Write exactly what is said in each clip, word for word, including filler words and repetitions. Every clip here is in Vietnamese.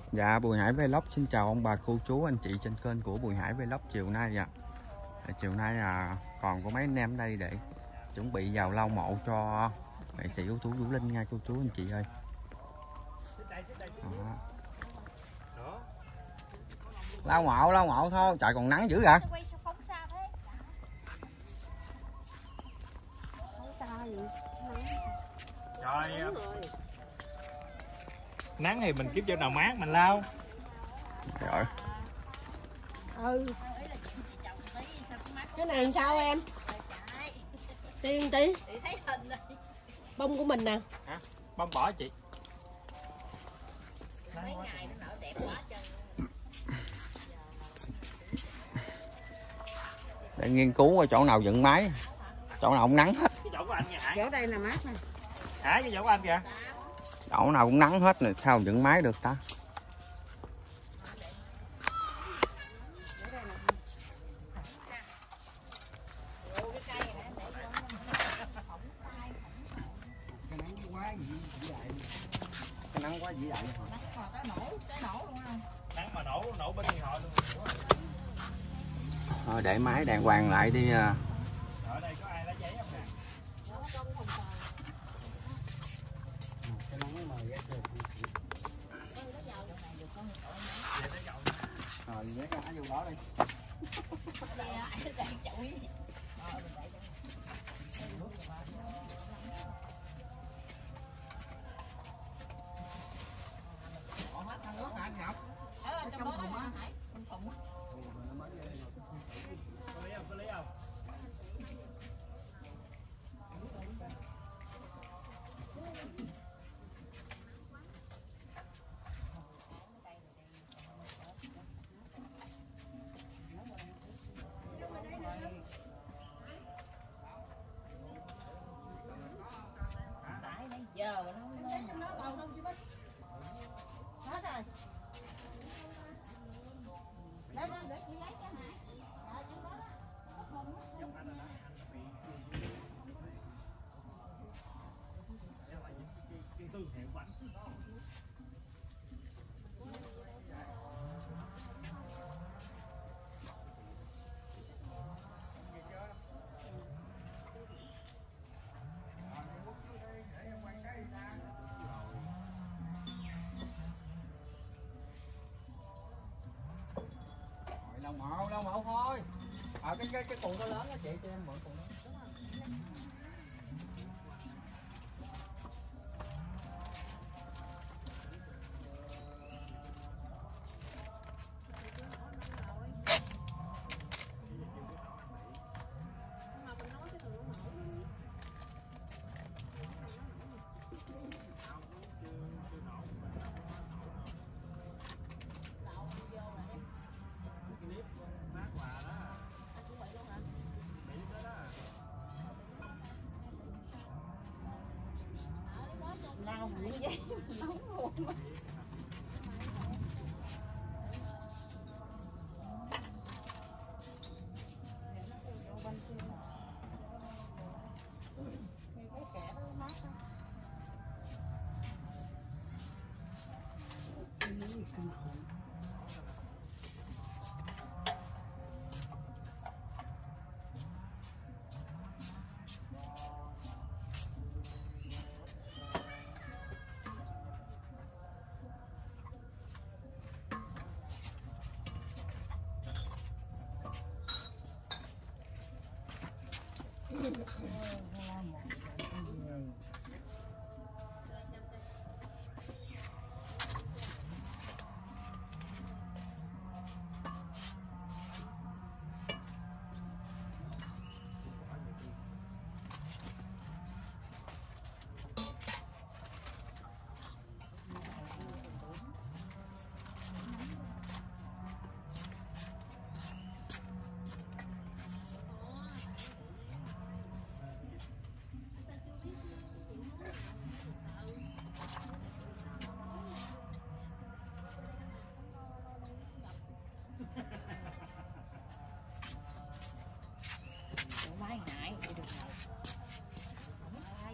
Dạ, Bùi Hải Vlog xin chào ông bà cô chú anh chị trên kênh của Bùi Hải Vlog chiều nay. À, chiều nay à, còn có mấy anh em đây để chuẩn bị vào lau mộ cho nghệ sĩ ưu tú Vũ Linh nha cô chú anh chị ơi. Đó. Lau mộ, lau mộ thôi, trời còn nắng dữ hả? Trời, nắng thì mình kiếm chỗ nào mát mình lau. Trời. Ừ. Cái này sao em? Tiên tí. Bông của mình nè. Hả? Bông bỏ chị. Để nghiên cứu coi chỗ nào dựng máy, chỗ nào cũng nắng hết. Cái chỗ của anh nha Hải. Chỗ đây là mát nè. Hải, cái chỗ của anh kìa. Chỗ nào cũng nắng hết rồi sao dựng máy được ta? Cái nắng quá dữ vậy. Nắng mà nổ nổ bên điện thoại luôn. Thôi để máy đàng hoàng lại đi. Ở đây có ai lá giấy không nè? Rồi nhét cái vô đó đi. Giờ mà nó nó đâu đâu chứ bác. Hết rồi. Lấy đó để chị lấy cái này. Rồi trong đó đó. Cái thương hiệu bánh đó. Lau mộ, lau mộ thôi. À, cái cái cái cuộn nó lớn á chị, cho em mượn cuộn đó. Lao như vậy nóng luôn.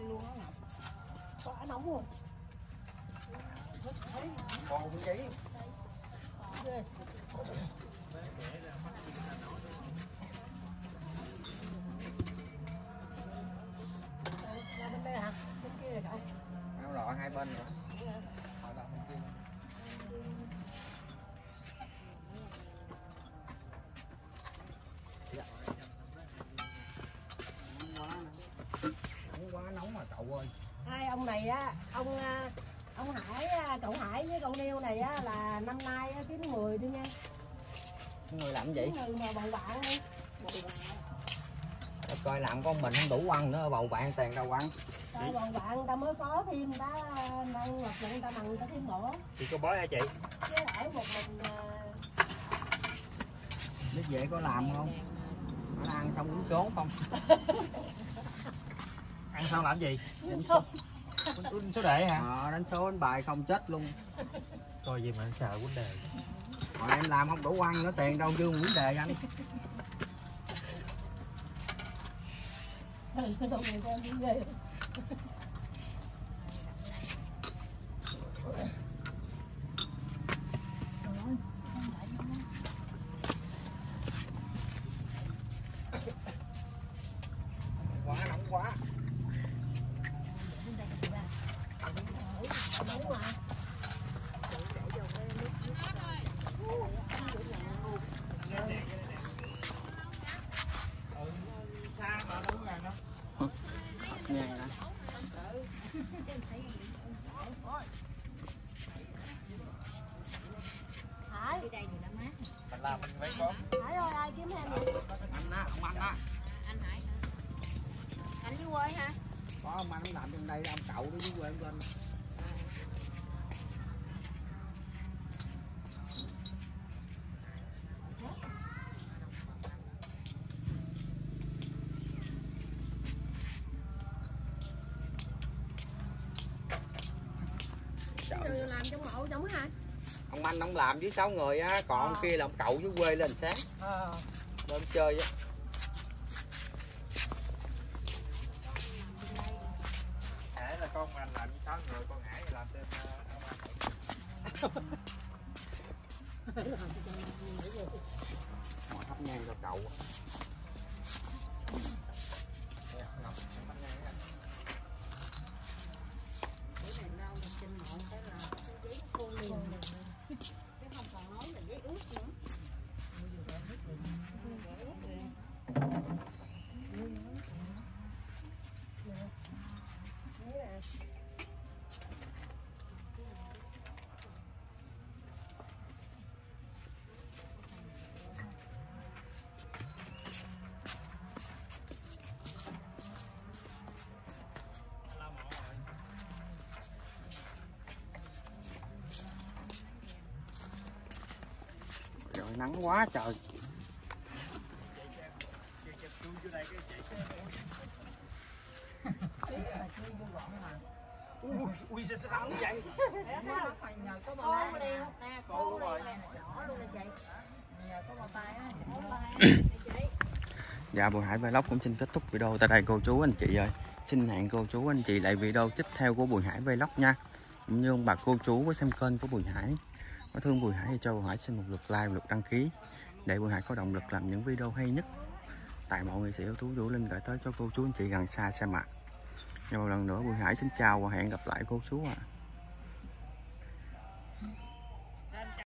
Còn chị ghê. Ra bên đây hả? Bên kia rồi cậu. Áo lọ hai bên nữa. Họ lọ bên kia. Dạ. Nóng quá, nóng quá nóng mà cậu ơi. Hai ông này á, ông ông Hải, cậu Hải với cậu Neo này á là năm nay kiếm mười đi nha. Người làm gì? Người mà bầu bạn đi. Để coi làm con mình không đủ quăng nữa, bầu bạn tiền đâu quăng. Rồi bầu bạn người ta mới có thêm người ta nâng ngọc người ta bằng người ta thêm nữa. Chị có bói hả chị? Chứ ở một mình Biết vậy có làm không? Nó ăn xong uống số không? Ăn xong làm gì? đánh số. Quýnh số đề hả? Ờ, đánh số đánh bài không chết luôn. Coi gì mà sợ quýnh đề. Rồi em làm không đủ quăng nữa, tiền đâu dư quýnh đề anh. Ừ, cái đồ này em cũng ghê. Quá nóng quá. Nóng mà. Xa mà đâu có gần đâu. Nghe nè. Hải. Mình làm mình phải có. Hải ơi, ai kiếm em vậy? Anh á, ông anh á. Anh Hải hả? Anh dưới quê hả? Có ông anh làm trong đây, ông cậu đó dưới quê em lên. Từ làm trong mộ trong hả? Ông anh ông làm với sáu người á, còn ông kia là ông cậu dưới quê lên sáng. Ờ. Lên chơi á. Hải là con anh làm với sáu người, con Hải thì làm thêm ông anh. Mọi thắp nhang cho cậu. Chứ không còn nói là giấy ướt nữa. Trời nắng quá trời. Ui sao nó nóng vậy? Nhờ có bao tay nè, nè, cô rồi, nhỏ luôn nè chị. Nhờ có bao tay á, chị. Dạ, Bùi Hải Vlog cũng xin kết thúc video tại đây cô chú anh chị ơi. Xin hẹn cô chú anh chị lại video tiếp theo của Bùi Hải Vlog nha. Cũng như ông bà cô chú có xem kênh của Bùi Hải, có thương Bùi Hải thì cho Bùi Hải xin một lượt like, một lượt đăng ký để Bùi Hải có động lực làm những video hay nhất tại mọi người sẽ yếu tố Vũ Linh gửi tới cho cô chú anh chị gần xa xem ạ. Và một lần nữa Bùi Hải xin chào và hẹn gặp lại cô chú ạ. À.